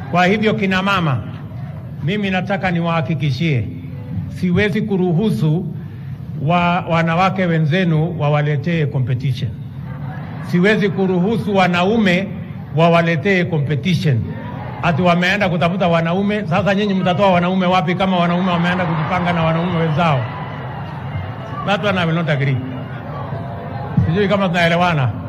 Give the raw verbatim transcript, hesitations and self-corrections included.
Kwa hivyo kina mama, mimi nataka niwahakikishie, siwezi kuruhusu wa, wanawake wenzenu wawaletee competition. Siwezi kuruhusu wanaume wawaletee competition. Ati wameenda kutafuta wanaume, sasa nyinyi mtatoa wanaume wapi kama wanaume wameenda kujipanga na wanaume wenzao? That one I will not agree. Sijui kama tunaelewana.